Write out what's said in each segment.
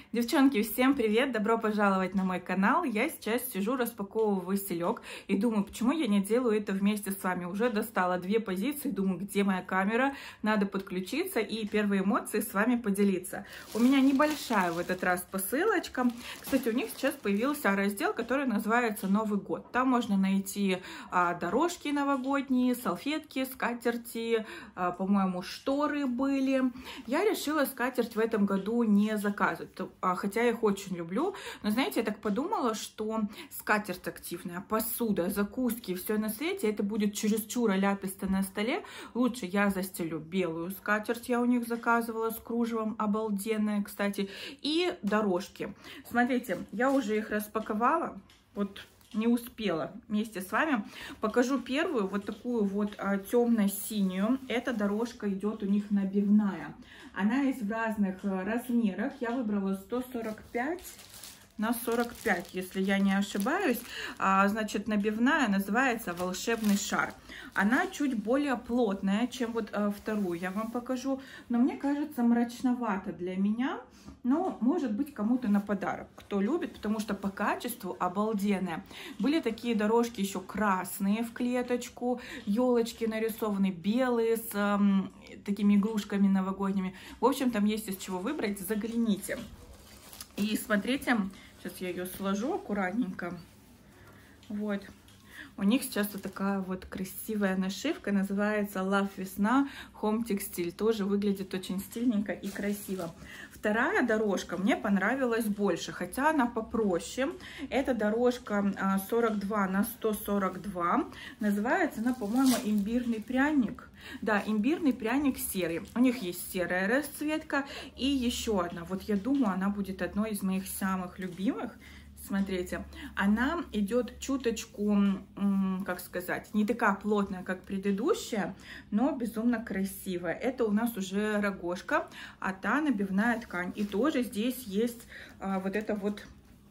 Девчонки, всем привет! Добро пожаловать на мой канал. Я сейчас сижу, распаковываю василек и думаю, почему я не делаю это вместе с вами. Уже достала две позиции, думаю, где моя камера, надо подключиться и первые эмоции с вами поделиться. У меня небольшая в этот раз посылочка. Кстати, у них сейчас появился раздел, который называется «Новый год». Там можно найти дорожки новогодние, салфетки, скатерти, по-моему, шторы были. Я решила скатерть в этом году не заказывать, хотя я их очень люблю. Но, знаете, я так подумала, что скатерть активная, посуда, закуски, все на свете, это будет чересчур ляписто на столе. Лучше я застелю белую скатерть, я у них заказывала с кружевом, обалденная, кстати, и дорожки. Смотрите, я уже их распаковала, вот не успела вместе с вами. Покажу первую, вот такую вот темно-синюю. Эта дорожка идет у них набивная. Она есть в разных размерах. Я выбрала 145 на 45, если я не ошибаюсь. Значит, набивная называется «Волшебный шар». Она чуть более плотная, чем вот вторую я вам покажу. Но мне кажется, мрачновато для меня. Но может быть кому-то на подарок, кто любит, потому что по качеству обалденная. Были такие дорожки еще красные в клеточку, елочки нарисованы, белые с такими игрушками новогодними. В общем, там есть из чего выбрать, загляните. И смотрите, сейчас я ее сложу аккуратненько. Вот. У них сейчас вот такая вот красивая нашивка, называется Love Весна Home Textile. Тоже выглядит очень стильненько и красиво. Вторая дорожка мне понравилась больше, хотя она попроще. Это дорожка 42 на 142. Называется она, по-моему, имбирный пряник. Да, имбирный пряник серый. У них есть серая расцветка и еще одна. Вот я думаю, она будет одной из моих самых любимых. Смотрите, она идет чуточку, как сказать, не такая плотная, как предыдущая, но безумно красивая. Это у нас уже рогожка, а та набивная ткань. И тоже здесь есть вот эта вот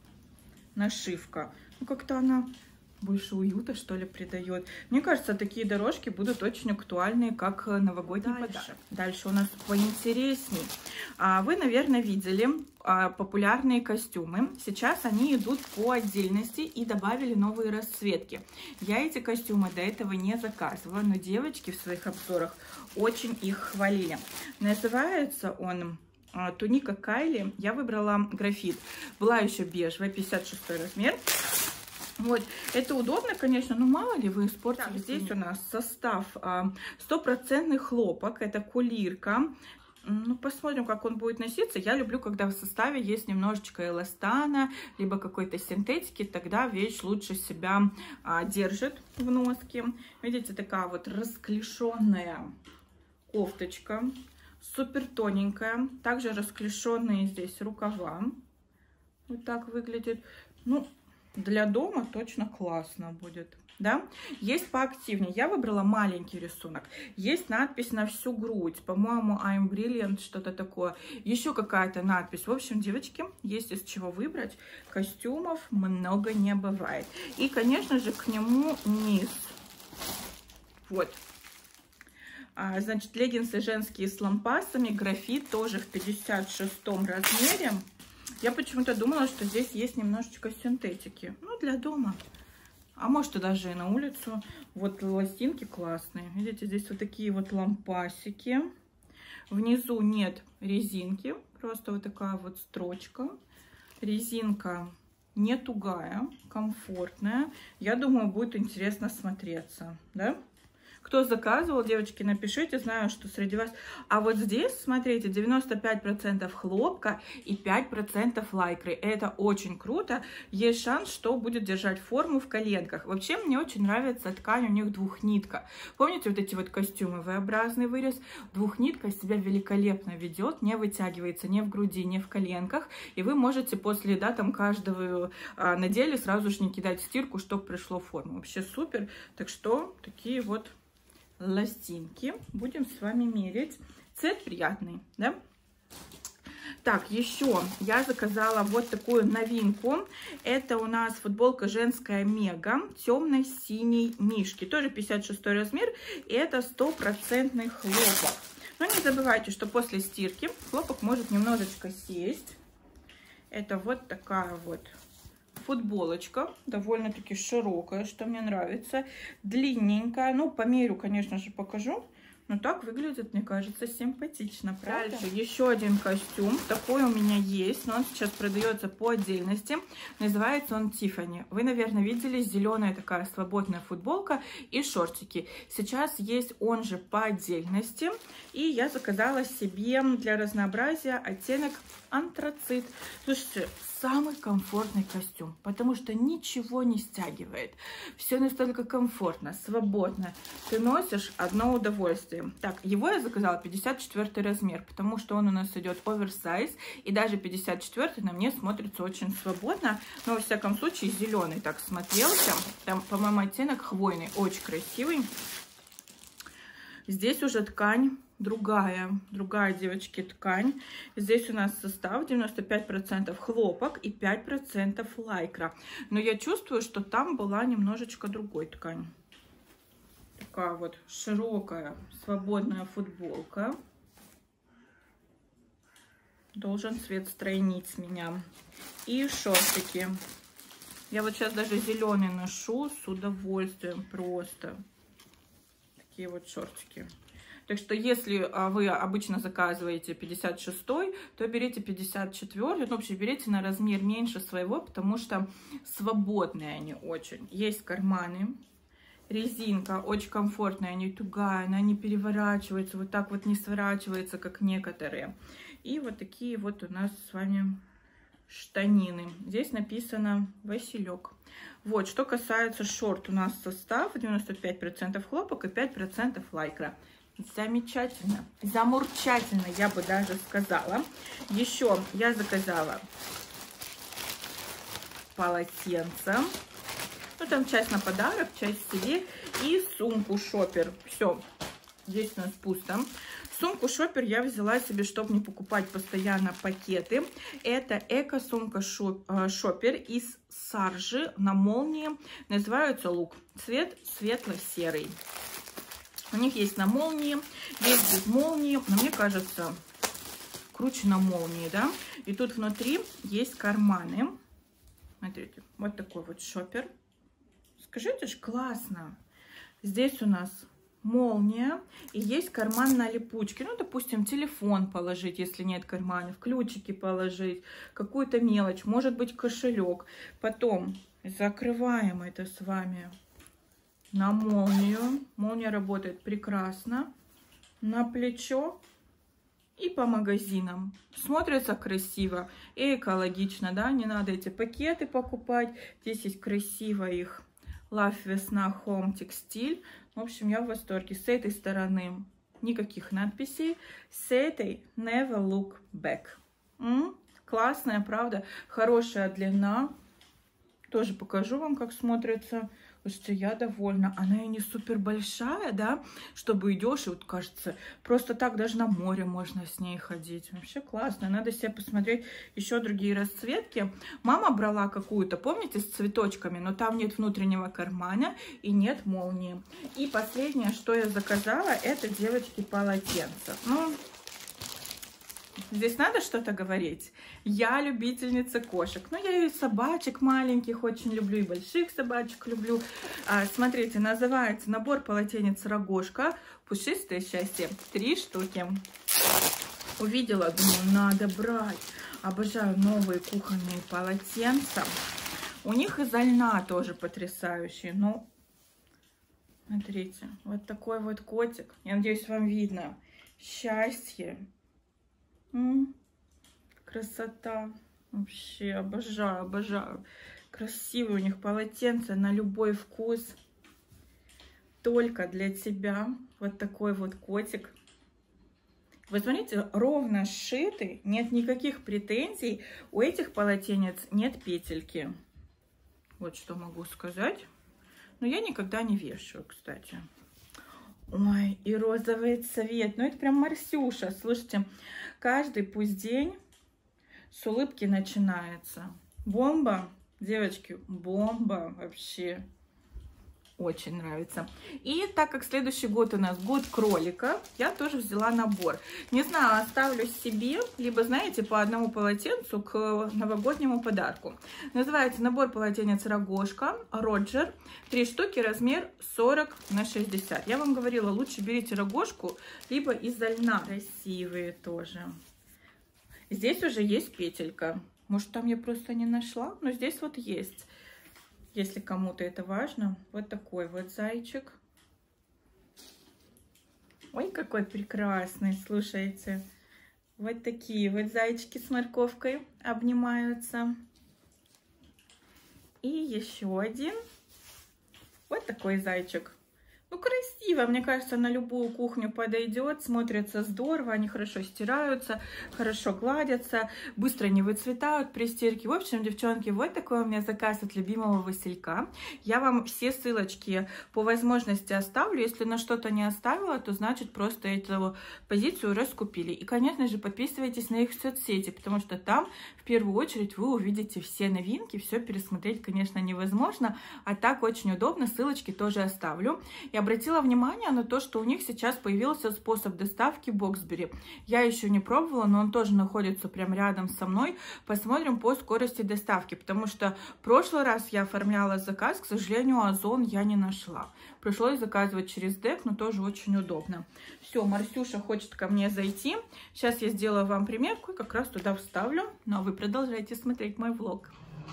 нашивка. Ну, как-то она больше уюта, что ли, придает. Мне кажется, такие дорожки будут очень актуальны, как новогодний подарок. Дальше у нас поинтересней. Вы, наверное, видели популярные костюмы. Сейчас они идут по отдельности и добавили новые расцветки. Я эти костюмы до этого не заказывала, но девочки в своих обзорах очень их хвалили. Называется он туника Кайли. Я выбрала графит. Была еще бежевая, 56 размер. Вот, это удобно, конечно, но мало ли вы испортили. Так, здесь у нас состав 100% хлопок, это кулирка. Ну, посмотрим, как он будет носиться. Я люблю, когда в составе есть немножечко эластана, либо какой-то синтетики, тогда вещь лучше себя держит в носке. Видите, такая вот расклешенная кофточка, супер тоненькая. Также расклешенные здесь рукава. Вот так выглядит. Ну, для дома точно классно будет, да? Есть поактивнее. Я выбрала маленький рисунок. Есть надпись на всю грудь. По-моему, I'm Brilliant, что-то такое. Еще какая-то надпись. В общем, девочки, есть из чего выбрать. Костюмов много не бывает. И, конечно же, к нему низ. Вот. Значит, леггинсы женские с лампасами. Графит тоже в 56-м размере. Я почему-то думала, что здесь есть немножечко синтетики. Ну, для дома. А может, и даже и на улицу. Вот ластинки классные. Видите, здесь вот такие вот лампасики. Внизу нет резинки. Просто вот такая вот строчка. Резинка не тугая, комфортная. Я думаю, будет интересно смотреться. Да? Кто заказывал, девочки, напишите, знаю, что среди вас. А вот здесь, смотрите, 95% хлопка и 5% лайкры. Это очень круто. Есть шанс, что будет держать форму в коленках. Вообще, мне очень нравится ткань, у них двухнитка. Помните вот эти вот костюмы, V-образный вырез? Двухнитка себя великолепно ведет, не вытягивается ни в груди, ни в коленках. И вы можете после, да, там, каждого недели сразу же не кидать в стирку, чтобы пришло в форму. Вообще супер. Так что, такие вот ластинки. Будем с вами мерить. Цвет приятный, да? Так, еще я заказала вот такую новинку. Это у нас футболка женская Мега, темно-синий мишки. Тоже 56 размер. И это 100% хлопок. Но не забывайте, что после стирки хлопок может немножечко сесть. Это вот такая вот футболочка, довольно-таки широкая, что мне нравится, длинненькая. Ну, померю, конечно же, покажу. Но так выглядит, мне кажется, симпатично, правда? Дальше еще один костюм. Такой у меня есть, но он сейчас продается по отдельности. Называется он Тиффани. Вы, наверное, видели, зеленая такая свободная футболка и шортики. Сейчас есть он же по отдельности. И я заказала себе для разнообразия оттенок антрацит. Слушайте, самый комфортный костюм, потому что ничего не стягивает. Все настолько комфортно, свободно. Ты носишь одно удовольствие. Так, его я заказала 54 размер, потому что он у нас идет оверсайз, и даже 54 на мне смотрится очень свободно. Но, во всяком случае, зеленый так смотрелся. Там, по-моему, оттенок хвойный, очень красивый. Здесь уже ткань другая, девочки, ткань. Здесь у нас состав 95% хлопок и 5% лайкра. Но я чувствую, что там была немножечко другой ткань. Такая вот широкая, свободная футболка. Должен цвет стройнить меня. И шортики. Я вот сейчас даже зеленый ношу с удовольствием просто. Такие вот шортики. Так что, если вы обычно заказываете 56-й, то берите 54-й. Ну, вообще, берите на размер меньше своего, потому что свободные они очень. Есть карманы. Резинка очень комфортная, не тугая, она не переворачивается, вот так вот не сворачивается, как некоторые. И вот такие вот у нас с вами штанины. Здесь написано «Василек». Вот, что касается шорт, у нас состав 95% хлопок и 5% лайкра. Замечательно, замурчательно, я бы даже сказала. Еще я заказала полотенце. Ну, там часть на подарок, часть себе. И сумку шопер. Все, здесь у нас пусто. Сумку шопер я взяла себе, чтобы не покупать постоянно пакеты. Это эко-сумка шопер из саржи на молнии. Называется лук. Цвет светло-серый. У них есть на молнии, есть без молнии, но мне кажется, круче на молнии, да. И тут внутри есть карманы. Смотрите, вот такой вот шопер. Скажите ж, классно. Здесь у нас молния и есть карман на липучке. Ну, допустим, телефон положить, если нет карманов, ключики положить, какую-то мелочь, может быть, кошелек. Потом закрываем это с вами на молнию. Молния работает прекрасно. На плечо и по магазинам. Смотрится красиво и экологично, да, не надо эти пакеты покупать. Здесь есть красиво их Love Весна Home Textile. В общем, я в восторге. С этой стороны никаких надписей, с этой Never Look Back. Классная, правда? Хорошая длина. Тоже покажу вам, как смотрится. Слушайте, я довольна. Она и не супер большая, да, чтобы идешь, и вот кажется, просто так даже на море можно с ней ходить. Вообще классно. Надо себе посмотреть еще другие расцветки. Мама брала какую-то, помните, с цветочками, но там нет внутреннего кармана и нет молнии. И последнее, что я заказала, это, девочки, полотенце. Ну, здесь надо что-то говорить. Я любительница кошек. Ну, я и собачек маленьких очень люблю, и больших собачек люблю. Смотрите, называется набор полотенец Рогожка. Пушистое счастье. 3 штуки. Увидела, думаю, надо брать. Обожаю новые кухонные полотенца. У них из льна тоже потрясающие. Ну, смотрите, вот такой вот котик. Я надеюсь, вам видно. Счастье. Красота. Вообще обожаю, обожаю. Красивые у них полотенца на любой вкус. Только для тебя. Вот такой вот котик. Вы смотрите, ровно сшитый. Нет никаких претензий. У этих полотенец нет петельки. Вот что могу сказать. Но я никогда не вешаю, кстати. Ой, и розовый цвет. Ну, это прям Марсюша. Слушайте, каждый пусть день с улыбки начинается. Бомба, девочки, бомба вообще. Очень нравится. И так как следующий год у нас год кролика, я тоже взяла набор. Не знаю, оставлю себе, либо, знаете, по одному полотенцу к новогоднему подарку. Называется набор полотенец Рогожка, Роджер. 3 штуки, размер 40 на 60. Я вам говорила, лучше берите рогожку, либо из-за льна. Красивые тоже. Здесь уже есть петелька. Может, там я просто не нашла, но здесь вот есть. Если кому-то это важно. Вот такой вот зайчик. Ой, какой прекрасный, слушайте. Вот такие вот зайчики с морковкой обнимаются. И еще один. Вот такой зайчик. Ну, красиво, мне кажется, на любую кухню подойдет, смотрится здорово, они хорошо стираются, хорошо гладятся, быстро не выцветают при стирке. В общем, девчонки, вот такой у меня заказ от любимого Василька. Я вам все ссылочки по возможности оставлю. Если на что-то не оставила, то значит просто эту позицию раскупили. И, конечно же, подписывайтесь на их соцсети, потому что там в первую очередь вы увидите все новинки. Все пересмотреть, конечно, невозможно, а так очень удобно. Ссылочки тоже оставлю. И обратила внимание на то, что у них сейчас появился способ доставки Боксбери. Я еще не пробовала, но он тоже находится прямо рядом со мной. Посмотрим по скорости доставки, потому что в прошлый раз я оформляла заказ, к сожалению, Озон я не нашла. Пришлось заказывать через ДЭК, но тоже очень удобно. Все, Марсюша хочет ко мне зайти. Сейчас я сделаю вам примерку и как раз туда вставлю. Ну а вы продолжайте смотреть мой влог.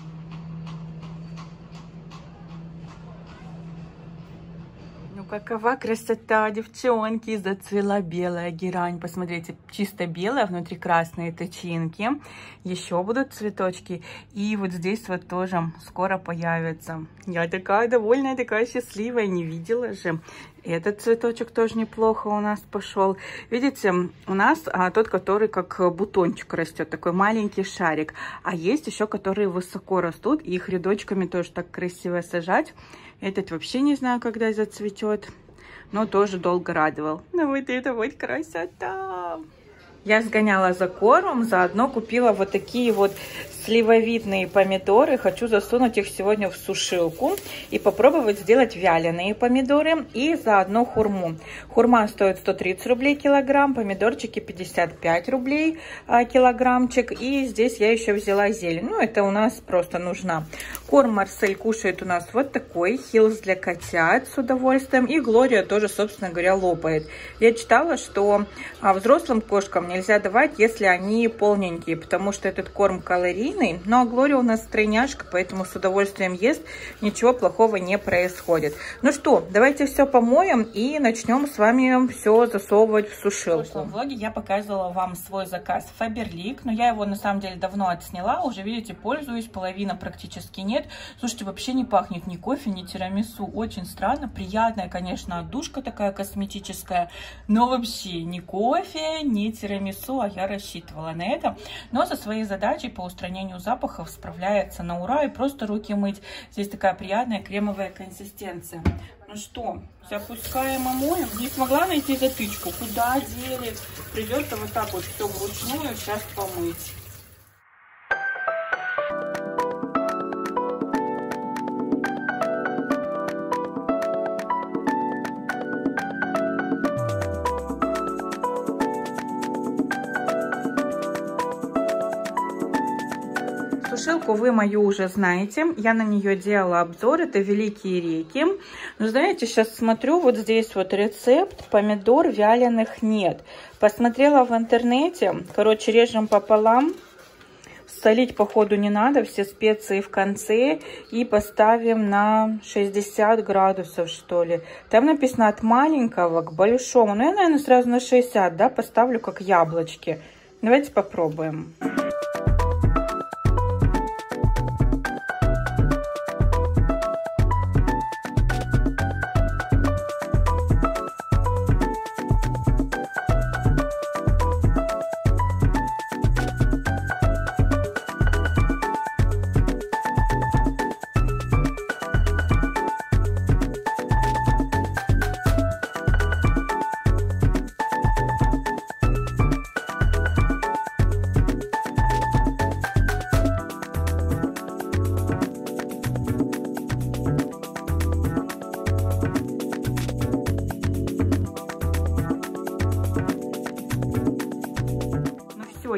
Ну, какова красота, девчонки! Зацвела белая герань. Посмотрите, чисто белая, внутри красные тычинки. Еще будут цветочки. И вот здесь вот тоже скоро появится. Я такая довольная, такая счастливая. Не видела же. Этот цветочек тоже неплохо у нас пошел. Видите, у нас тот, который как бутончик растет, такой маленький шарик. А есть еще, которые высоко растут, и их рядочками тоже так красиво сажать. Этот вообще не знаю, когда зацветет, но тоже долго радовал. Ну вот это вот красота! Я сгоняла за кормом, заодно купила вот такие вот сливовидные помидоры. Хочу засунуть их сегодня в сушилку и попробовать сделать вяленые помидоры и заодно хурму. Хурма стоит 130 рублей килограмм, помидорчики 55 рублей килограммчик. И здесь я еще взяла зелень. Ну, это у нас просто нужна. Корм Марсель кушает у нас вот такой. Хиллс для котят с удовольствием. И Глория тоже, собственно говоря, лопает. Я читала, что взрослым кошкам нельзя давать, если они полненькие, потому что этот корм калорийный. Но Глория у нас стройняшка, поэтому с удовольствием ест, ничего плохого не происходит. Ну что, давайте все помоем и начнем с вами все засовывать в сушилку. В прошлом влоге я показывала вам свой заказ Faberlic, но я его на самом деле давно отсняла, уже видите, пользуюсь, половина практически нет. Слушайте, вообще не пахнет ни кофе, ни тирамису, очень странно, приятная, конечно, отдушка такая косметическая, но вообще ни кофе, ни тирамису, а я рассчитывала на это. Но со своей задачей по устранению запахов справляется на ура, и просто руки мыть. Здесь такая приятная кремовая консистенция. Ну что, запускаем и моем. Не смогла найти затычку. Куда дели? Придется вот так вот все вручную сейчас помыть. Сушилку вы мою уже знаете, я на нее делала обзор, это Великие Реки. Но знаете, сейчас смотрю, вот здесь вот рецепт, помидор вяленых нет. Посмотрела в интернете, короче, режем пополам. Солить, походу, не надо, все специи в конце. И поставим на 60 градусов, что ли. Там написано от маленького к большому. Ну, я, наверное, сразу на 60, да, поставлю как яблочки. Давайте попробуем.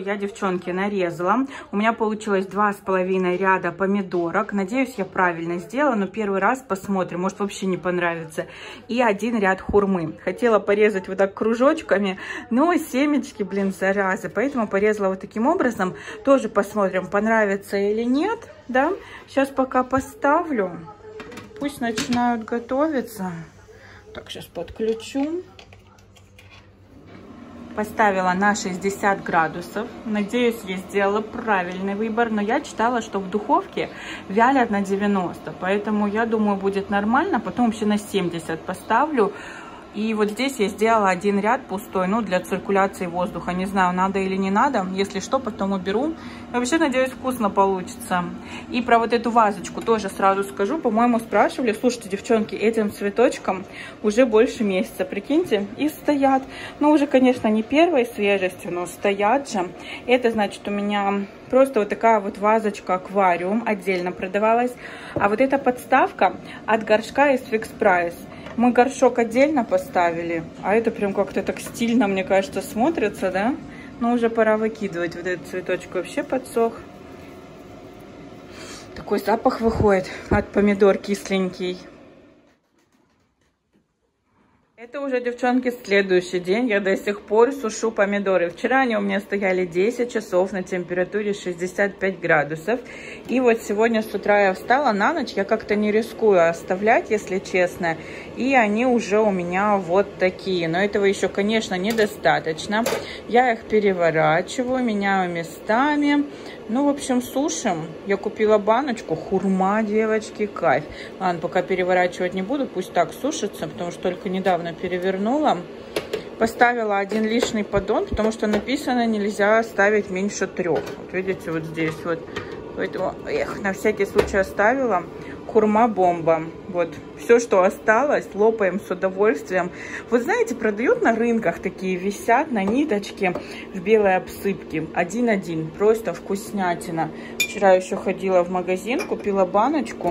я, девчонки, нарезала. У меня получилось 2,5 ряда помидорок. Надеюсь, я правильно сделала, но первый раз посмотрим, может вообще не понравится. И 1 ряд хурмы. Хотела порезать вот так кружочками, но семечки, блин, заразы. Поэтому порезала вот таким образом. Тоже посмотрим, понравится или нет, да. Сейчас пока поставлю. Пусть начинают готовиться. Так, сейчас подключу. Поставила на 60 градусов. Надеюсь, я сделала правильный выбор. Но я читала, что в духовке вялят на 90. Поэтому я думаю, будет нормально. Потом вообще на 70 поставлю. И вот здесь я сделала 1 ряд пустой, ну, для циркуляции воздуха. Не знаю, надо или не надо. Если что, потом уберу. Я вообще надеюсь, вкусно получится. И про вот эту вазочку тоже сразу скажу. По-моему, спрашивали. Слушайте, девчонки, этим цветочкам уже больше месяца, прикиньте. И стоят. Ну, уже, конечно, не первой свежести, но стоят же. Это значит, у меня просто вот такая вот вазочка аквариум отдельно продавалась. А вот эта подставка от горшка из Fix Price. Мы горшок отдельно поставили, а это прям как-то так стильно, мне кажется, смотрится, да? Но уже пора выкидывать. Вот этот цветочек вообще подсох. Такой запах выходит от помидор кисленький. Это уже, девчонки, следующий день. Я до сих пор сушу помидоры. Вчера они у меня стояли 10 часов на температуре 65 градусов. И вот сегодня с утра я встала на ночь. Я как-то не рискую оставлять, если честно. И они уже у меня вот такие. Но этого еще, конечно, недостаточно. Я их переворачиваю, меняю местами. Ну, в общем, сушим. Я купила баночку. Хурма, девочки, кайф. Ладно, пока переворачивать не буду. Пусть так сушится, потому что только недавно перевернула. Поставила 1 лишний поддон, потому что написано, нельзя ставить меньше 3. Вот видите, вот здесь вот. Поэтому, на всякий случай оставила. Хурма бомба. Вот. Все, что осталось, лопаем с удовольствием. Вот знаете, продают на рынках такие, висят на ниточке в белой обсыпке. 1-1. Просто вкуснятина. Вчера еще ходила в магазин, купила баночку.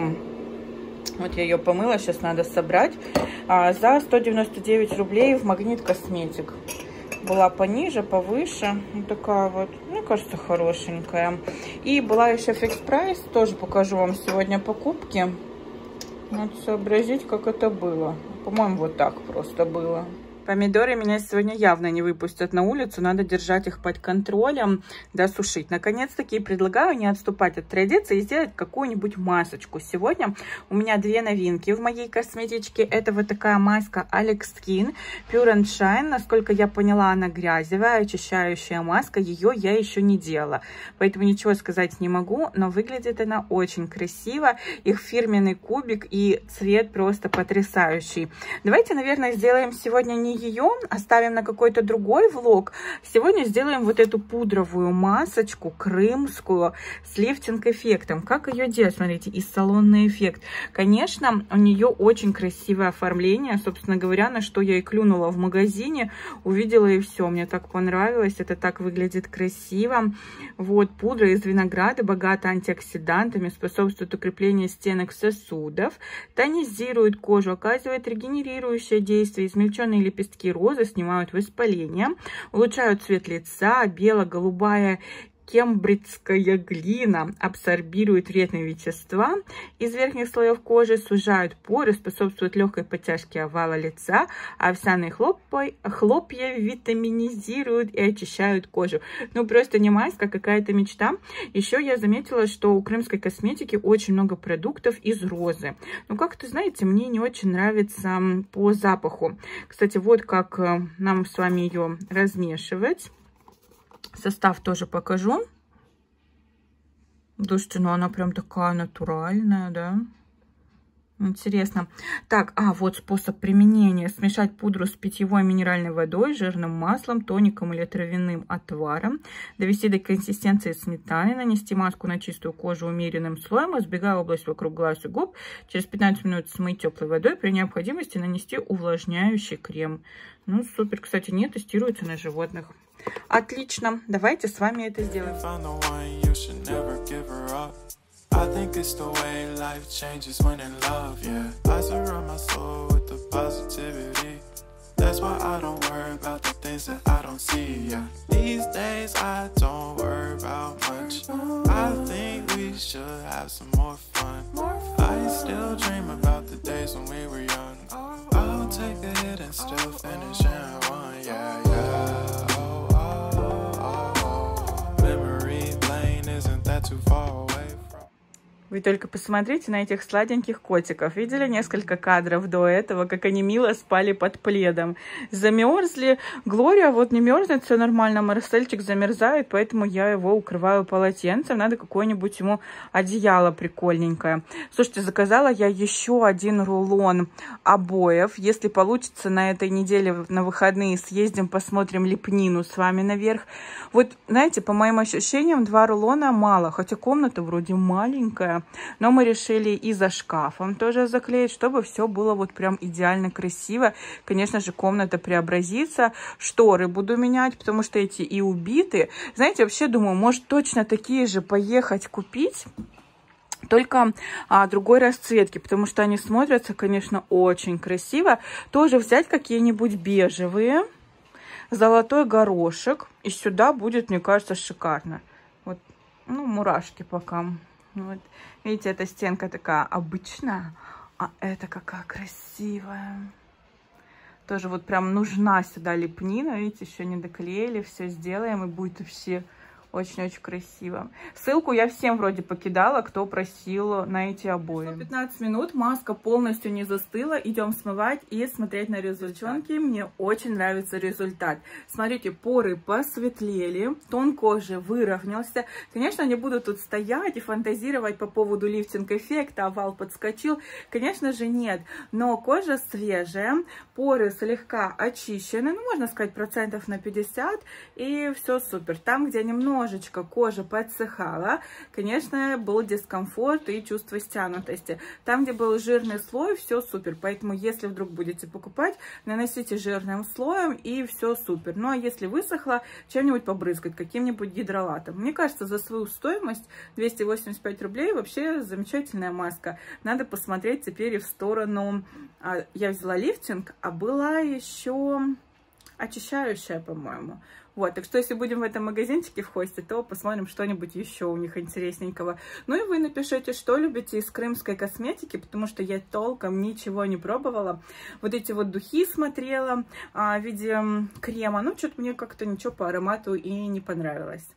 Вот я ее помыла, сейчас надо собрать. За 199 рублей в Магнит Косметик. Была пониже, повыше. Вот такая вот, мне кажется, хорошенькая. И была еще Fix Price. Тоже покажу вам сегодня покупки. Надо сообразить, как это было. По-моему, вот так просто было. Помидоры меня сегодня явно не выпустят на улицу. Надо держать их под контролем, досушить. Наконец-таки предлагаю не отступать от традиции и сделать какую-нибудь масочку. Сегодня у меня 2 новинки в моей косметичке. Это вот такая маска Alex Skin Pure and Shine. Насколько я поняла, она грязевая, очищающая маска. Ее я еще не делала, поэтому ничего сказать не могу. Но выглядит она очень красиво. Их фирменный кубик и цвет просто потрясающий. Давайте, наверное, сделаем сегодня не ее, оставим на какой-то другой влог. Сегодня сделаем вот эту пудровую масочку крымскую с лифтинг-эффектом. Как ее делать? Смотрите, и салонный эффект. Конечно, у нее очень красивое оформление. Собственно говоря, на что я и клюнула в магазине. Увидела и все. Мне так понравилось. Это так выглядит красиво. Вот, пудра из винограда, богата антиоксидантами, способствует укреплению стенок сосудов, тонизирует кожу, оказывает регенерирующее действие, измельченные лепестки розы снимают воспаление, улучшают цвет лица, бело-голубая кембриджская глина абсорбирует вредные вещества из верхних слоев кожи, сужают поры, способствуют легкой подтяжке овала лица, а овсяные хлопья витаминизируют и очищают кожу. Ну, просто не маска, какая-то мечта. Еще я заметила, что у крымской косметики очень много продуктов из розы. Ну, как-то, знаете, мне не очень нравится по запаху. Кстати, вот как нам с вами ее размешивать. Состав тоже покажу. Слушайте, ну она прям такая натуральная, да? Интересно. Так, вот способ применения. Смешать пудру с питьевой минеральной водой, жирным маслом, тоником или травяным отваром. Довести до консистенции сметаны. Нанести маску на чистую кожу умеренным слоем, избегая область вокруг глаз и губ. Через 15 минут смыть теплой водой. При необходимости нанести увлажняющий крем. Ну, супер. Кстати, не тестируется на животных. Отлично. Давайте с вами это сделаем. I think it's the way life changes when in love, yeah. I surround my soul with the positivity. That's why I don't worry about the things that I don't see, yeah. These days I don't worry about much. I think we should have some more fun. I still dream about the days when we were young. I'll take a hit and still finish in one, yeah, yeah. Oh, oh, oh, oh. Memory lane, isn't that too far away from... Вы только посмотрите на этих сладеньких котиков. Видели несколько кадров до этого, как они мило спали под пледом? Замерзли. Глория вот не мерзнет, все нормально. Марсельчик замерзает, поэтому я его укрываю полотенцем. Надо какое-нибудь ему одеяло прикольненькое. Слушайте, заказала я еще один рулон обоев. Если получится, на этой неделе на выходные съездим, посмотрим лепнину с вами наверх. Вот, знаете, по моим ощущениям, 2 рулона мало, хотя комната вроде маленькая. Но мы решили и за шкафом тоже заклеить, чтобы все было вот прям идеально красиво. Конечно же, комната преобразится. Шторы буду менять, потому что эти и убиты. Знаете, вообще думаю, может точно такие же поехать купить, только другой расцветки, потому что они смотрятся, конечно, очень красиво. Тоже взять какие-нибудь бежевые, золотой горошек. И сюда будет, мне кажется, шикарно. Вот, ну, мурашки пока. Вот. Видите, эта стенка такая обычная, а это какая красивая. Тоже вот прям нужна сюда лепнина. Видите, еще не доклеили, все сделаем, и будет вообще очень-очень красиво. Ссылку я всем вроде покидала, кто просил на эти обои. 15 минут, маска полностью не застыла. Идем смывать и смотреть на результат. Мне очень нравится результат. Смотрите, поры посветлели, тон кожи выровнялся. Конечно, не буду тут стоять и фантазировать по поводу лифтинг-эффекта, овал подскочил. Конечно же нет, но кожа свежая, поры слегка очищены, ну, можно сказать, процентов на 50, и все супер. Там, где немножечко кожа подсыхала, конечно, был дискомфорт и чувство стянутости. Там, где был жирный слой, все супер. Поэтому, если вдруг будете покупать, наносите жирным слоем, и все супер. Ну, а если высохло, чем-нибудь побрызгать, каким-нибудь гидролатом. Мне кажется, за свою стоимость 285 рублей вообще замечательная маска. Надо посмотреть теперь и в сторону... Я взяла лифтинг, а была еще очищающая, по-моему. Вот, так что если будем в этом магазинчике в Хосте, то посмотрим что-нибудь еще у них интересненького. Ну и вы напишите, что любите из крымской косметики, потому что я толком ничего не пробовала. Вот эти вот духи смотрела в виде крема, ну что-то мне как-то ничего по аромату и не понравилось.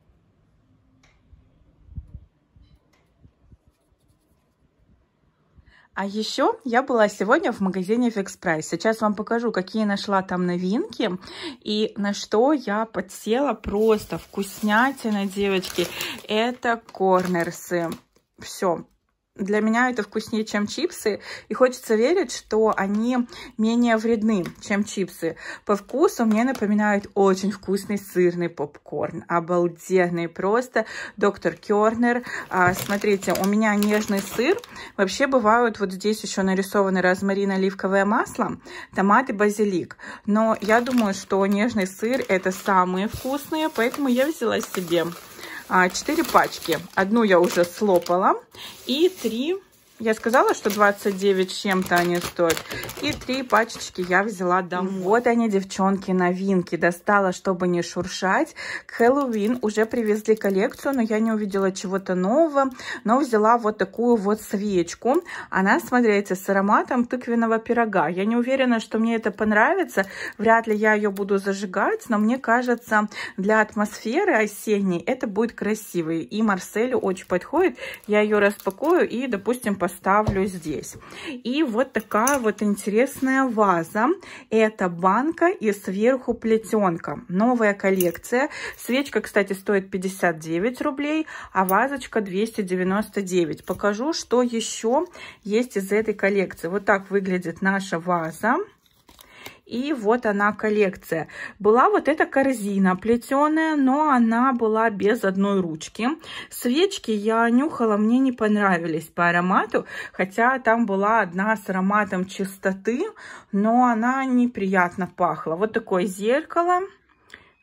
А еще я была сегодня в магазине Fix Price. Сейчас вам покажу, какие нашла там новинки и на что я подсела. Просто вкуснятина, девочки. Это корнерсы. Все. Для меня это вкуснее, чем чипсы. И хочется верить, что они менее вредны, чем чипсы. По вкусу мне напоминают очень вкусный сырный попкорн. Обалденный просто. Доктор Кернер. Смотрите, у меня нежный сыр. Вообще бывают вот здесь еще нарисованы розмарин, оливковое масло, томат и базилик. Но я думаю, что нежный сыр это самые вкусные. Поэтому я взяла себе 4 пачки. Одну я уже слопала. И 3, я сказала, что 29 с чем-то они стоят. И 3 пачечки я взяла домой. Вот они, девчонки, новинки. Достала, чтобы не шуршать. К Хэллоуин уже привезли коллекцию, но я не увидела чего-то нового. Но взяла вот такую вот свечку. Она, смотрите, с ароматом тыквенного пирога. Я не уверена, что мне это понравится. Вряд ли я ее буду зажигать. Но мне кажется, для атмосферы осенней это будет красиво. И Марселю очень подходит. Я ее распакую и, допустим, поставлю здесь. И вот такая вот интересная ваза. Это банка и сверху плетенка. Новая коллекция. Свечка, кстати, стоит 59 рублей, а вазочка 299. Покажу, что еще есть из этой коллекции. Вот так выглядит наша ваза. И вот она коллекция. Была вот эта корзина плетеная, но она была без одной ручки. Свечки я нюхала, мне не понравились по аромату, хотя там была одна с ароматом чистоты, но она неприятно пахла. Вот такое зеркало.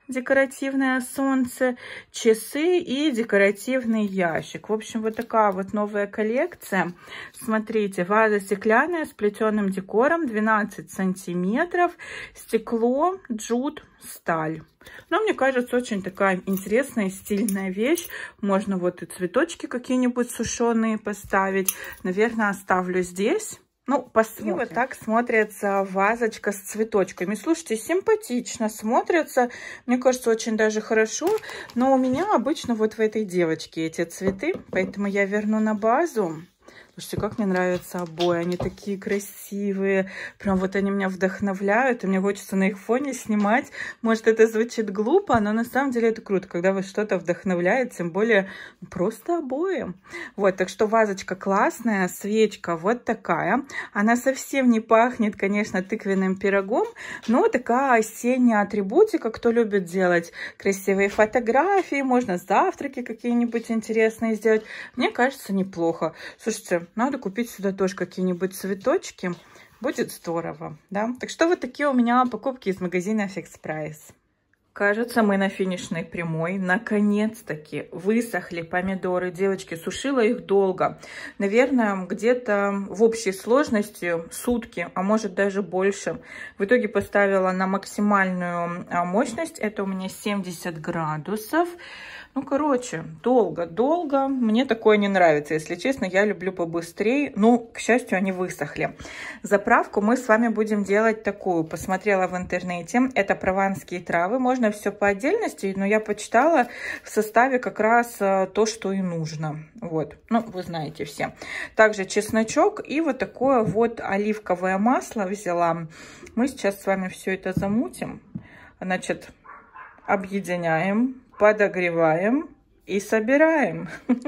декоративное солнце, часы и декоративный ящик. В общем, вот такая вот новая коллекция. Смотрите, ваза стеклянная с плетеным декором, 12 сантиметров, стекло, джут, сталь. Но мне кажется, очень такая интересная, стильная вещь. Можно вот и цветочки какие-нибудь сушеные поставить. Наверное, оставлю здесь. Ну, посмотрим. И вот так смотрится вазочка с цветочками. Слушайте, симпатично смотрится. Мне кажется, очень даже хорошо. Но у меня обычно вот в этой девочке эти цветы. Поэтому я верну на базу. Слушайте, как мне нравятся обои. Они такие красивые. Прям вот они меня вдохновляют. И мне хочется на их фоне снимать. Может, это звучит глупо, но на самом деле это круто, когда вас что-то вдохновляет. Тем более просто обои. Вот, так что вазочка классная. Свечка вот такая. Она совсем не пахнет, конечно, тыквенным пирогом. Но такая осенняя атрибутика. Кто любит делать красивые фотографии. Можно завтраки какие-нибудь интересные сделать. Мне кажется, неплохо. Слушайте, надо купить сюда тоже какие-нибудь цветочки. Будет здорово, да? Так что вот такие у меня покупки из магазина Fix Price. Кажется, мы на финишной прямой. Наконец-таки высохли помидоры. Девочки, сушила их долго. Наверное, где-то в общей сложности сутки, а может даже больше. В итоге поставила на максимальную мощность. Это у меня 70 градусов. Ну, короче, долго. Мне такое не нравится, если честно. Я люблю побыстрее. Ну, к счастью, они высохли. Заправку мы с вами будем делать такую. Посмотрела в интернете. Это прованские травы. Можно все по отдельности, но я почитала в составе как раз то, что и нужно. Вот. Ну, вы знаете все. Также чесночок и вот такое вот оливковое масло взяла. Мы сейчас с вами все это замутим. Значит, объединяем. Подогреваем и собираем.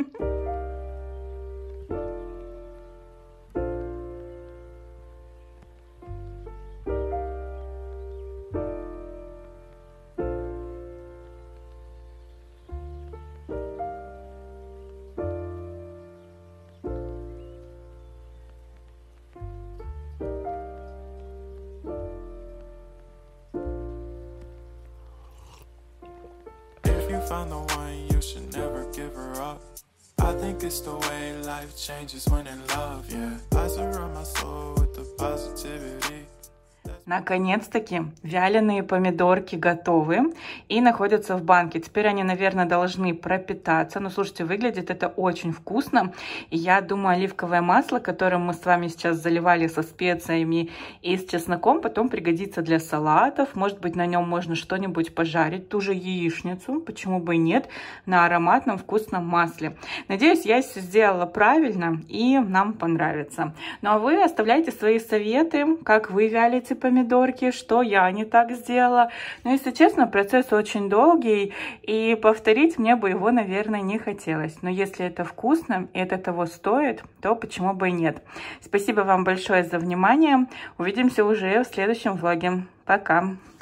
Found the one, you should never give her up. I think it's the way life changes when in love, yeah. I surround my soul with the positivity. Наконец-таки вяленые помидорки готовы и находятся в банке. Теперь они, наверное, должны пропитаться. Но, слушайте, выглядит это очень вкусно. И я думаю, оливковое масло, которым мы с вами сейчас заливали со специями и с чесноком, потом пригодится для салатов. Может быть, на нем можно что-нибудь пожарить. Ту же яичницу, почему бы и нет, на ароматном вкусном масле. Надеюсь, я все сделала правильно и нам понравится. Ну, а вы оставляйте свои советы, как вы вялите помидорки, что я не так сделала. Но, если честно, процесс очень долгий, и повторить мне бы его, наверное, не хотелось. Но если это вкусно и это того стоит, то почему бы и нет. Спасибо вам большое за внимание. Увидимся уже в следующем влоге. Пока!